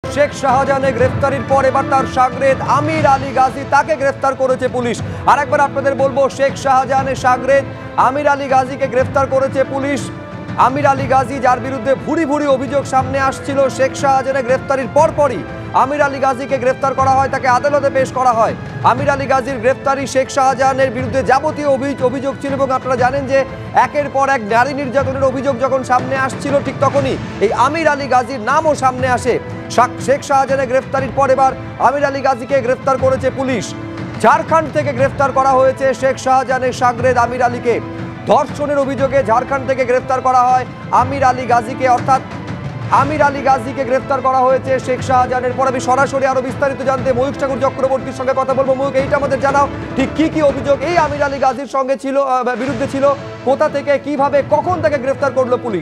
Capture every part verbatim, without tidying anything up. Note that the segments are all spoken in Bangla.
শেখ শাহজাহানের গ্রেফতারির পর এবার তার শাগরেদ আমির আলী গাজী, তাকে গ্রেফতার করেছে পুলিশ। আর একবার আপনাদের বলবো, শেখ শাহজাহানের শাগরেদ আমির আলী গাজীকে গ্রেফতার করেছে পুলিশ। আমির আলী গাজী, যার বিরুদ্ধে ভুরি ভুরি অভিযোগ সামনে আসছিল, শেখ শাহজাহানের গ্রেফতারির পরপরই আমির আলী গাজীকে গ্রেফতার করা হয়, তাকে আদালতে পেশ করা হয়। আমির আলী গাজীর গ্রেফতারি শেখ শাহজাহানের বিরুদ্ধে যাবতীয় অভিযোগ ছিল এবং আপনারা জানেন যে একের পর এক নারী নির্যাতনের অভিযোগ যখন সামনে আসছিল, ঠিক তখনই এই আমির আলী গাজীর নামও সামনে আসে। শেখ শাহজাহানের গ্রেফতারির পর এবার আমির আলী গাজীকে গ্রেফতার করেছে পুলিশ। ঝাড়খণ্ড থেকে গ্রেফতার করা হয়েছে শেখ শাহজাহানের শাগরেদ আমির আলীকে। ধর্ষণের অভিযোগে ঝাড়খণ্ড থেকে গ্রেফতার করা হয় আমির আলী গাজীকে, অর্থাৎ আমির আলী গাজীকে গ্রেফতার করা হয়েছে শেখ শাহজাহানের পর। আমি সরাসরি আরো বিস্তারিত জানতে ময়ূক সাগর চক্রবর্তীর সঙ্গে কথা বলবো। ময়ূক, এইটা আমাদের জানাও, ঠিক কি কি অভিযোগ এই আমির আলী গাজীর সঙ্গে ছিল, বিরুদ্ধে ছিল, কোথা থেকে, কিভাবে, কখন তাকে গ্রেফতার করলো পুলিশ?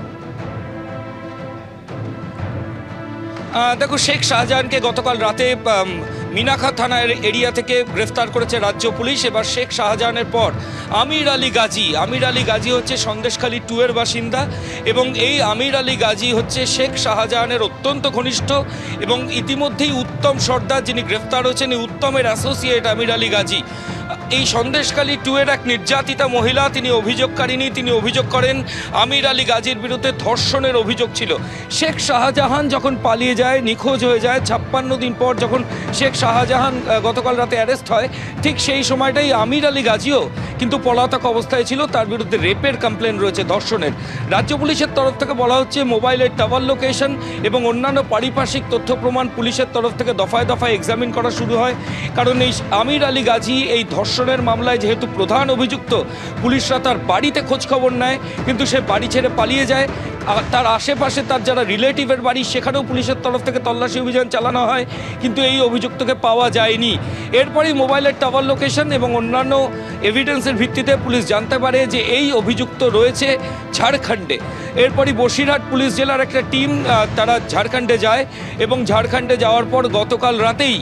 দেখো, শেখ শাহজাহানকে গতকাল রাতে মিনাখা থানার এরিয়া থেকে গ্রেফতার করেছে রাজ্য পুলিশ। এবার শেখ শাহজাহানের পর আমির আলী গাজী, আমির আলী গাজী হচ্ছে সন্দেশখালী টু এর বাসিন্দা এবং এই আমির আলী গাজী হচ্ছে শেখ শাহজাহানের অত্যন্ত ঘনিষ্ঠ এবং ইতিমধ্যেই উত্তম সর্দার, যিনি গ্রেফতার হয়েছেন, এই উত্তমের অ্যাসোসিয়েট আমির আলী গাজী। এই সন্দেশখালী টু এর এক নির্যাতিতা মহিলা, তিনি অভিযোগকারিনী। তিনি অভিযোগ করেন আমির আলী গাজীর বিরুদ্ধে ধর্ষণের অভিযোগ ছিল। শেখ শাহজাহান যখন পালিয়ে যায়, নিখোঁজ হয়ে যায়, ছাপ্পান্ন দিন পর যখন শেখ শাহজাহান গতকাল রাতে অ্যারেস্ট হয়, ঠিক সেই সময়টাই আমির আলী গাজীও কিন্তু পলাতক অবস্থায় ছিল। তার বিরুদ্ধে রেপের কমপ্লেন রয়েছে, ধর্ষণের। রাজ্য পুলিশের তরফ থেকে বলা হচ্ছে মোবাইলের টাওয়ার লোকেশন এবং অন্যান্য পারিপার্শ্বিক তথ্য প্রমাণ পুলিশের তরফ থেকে দফায় দফায় এক্সামিন করা শুরু হয়। কারণ এই আমির আলী গাজী এই ধর্ষণের মামলায় যেহেতু প্রধান অভিযুক্ত, পুলিশরা তার বাড়িতে খোঁজখবর নেয়, কিন্তু সে বাড়ি ছেড়ে পালিয়ে যায়। তার আশেপাশে তার যারা রিলেটিভের বাড়ি, সেখানেও পুলিশের তরফ থেকে তল্লাশি অভিযান চালানো হয়, কিন্তু এই অভিযুক্তকে পাওয়া যায়নি। এরপরই মোবাইলের টাওয়ার লোকেশন এবং অন্যান্য এভিডেন্সের ভিত্তিতে পুলিশ জানতে পারে যে এই অভিযুক্ত রয়েছে ঝাড়খণ্ডে। এরপরই বসিরহাট পুলিশ জেলার একটা টিম তারা ঝাড়খণ্ডে যায় এবং ঝাড়খণ্ডে যাওয়ার পর গতকাল রাতেই,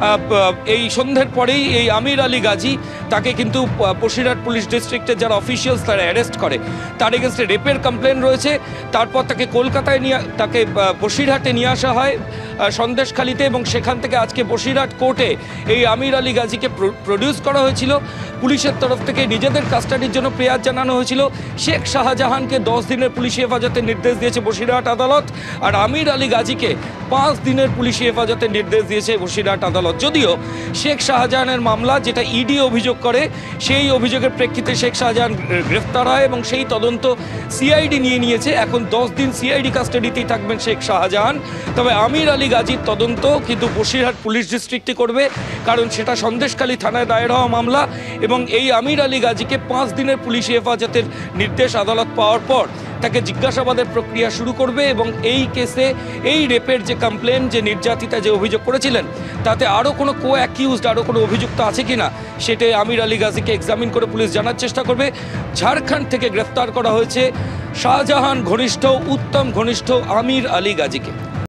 এই সন্ধ্যের পরেই এই আমির আলী গাজী, তাকে কিন্তু বসিরহাট পুলিশ ডিস্ট্রিক্টের যারা অফিসিয়ালস তারা অ্যারেস্ট করে। তার এগেনস্টে রেপের কমপ্লেন রয়েছে। তারপর তাকে কলকাতায় নিয়ে, তাকে বসিরহাটে নিয়ে আসা হয় সন্দেশখালীতে এবং সেখান থেকে আজকে বসিরহাট কোর্টে এই আমির আলী গাজীকে প্রডিউস করা হয়েছিল। পুলিশের তরফ থেকে নিজেদের কাস্টাডির জন্য প্রেয়ার জানানো হয়েছিল। শেখ শাহজাহানকে দশ দিনের পুলিশি হেফাজতের নির্দেশ দিয়েছে বসিরহাট আদালত, আর আমির আলী গাজীকে পাঁচ দিনের পুলিশি হেফাজতের নির্দেশ দিয়েছে বসিরহাট আদালত। যদিও শেখ শাহজাহানের মামলা, যেটা ইডি অভিযোগ করে, সেই অভিযোগের প্রেক্ষিতে শেখ শাহজাহান গ্রেফতার হয় এবং সেই তদন্ত সিআইডি নিয়ে নিয়েছে। এখন দশ দিন সিআইডি কাস্টাডিতেই থাকবেন শেখ শাহজাহান। তবে আমির আলী গাজীর তদন্ত কিন্তু বসিরহাট পুলিশ ডিস্ট্রিক্টে করবে, কারণ সেটা সন্দেশখালী থানায় দায়ের হওয়া মামলা এবং এই আমির আলী গাজীকে পাঁচ দিনের পুলিশি হেফাজতের নির্দেশ আদালত পাওয়ার পর তাকে জিজ্ঞাসাবাদের প্রক্রিয়া শুরু করবে এবং এই কেসে, এই রেপের যে কমপ্লেন, যে নির্যাতিতা যে অভিযোগ করেছিলেন, তাতে আরও কোনো কো অ্যাকিউজড, আরও কোনো অভিযুক্ত আছে কিনা, সেটাই আমির আলী গাজীকে এক্সামিন করে পুলিশ জানার চেষ্টা করবে। ঝাড়খণ্ড থেকে গ্রেফতার করা হয়েছে শাহজাহান ঘনিষ্ঠ, উত্তম ঘনিষ্ঠ আমির আলী গাজীকে।